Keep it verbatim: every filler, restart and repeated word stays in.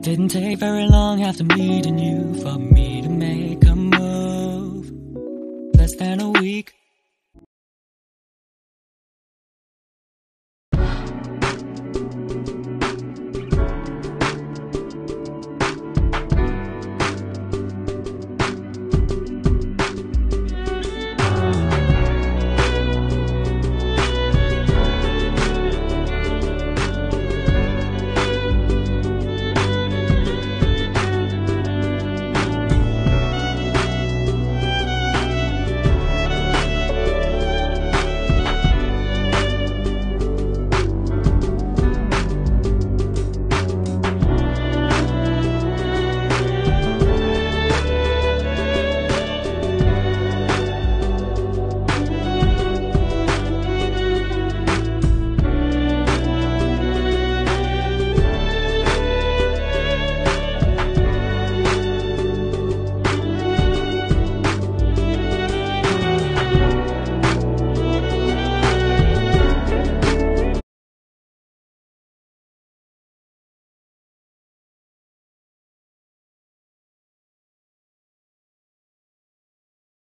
Didn't take very long after meeting you for me to make a move. Less than a week,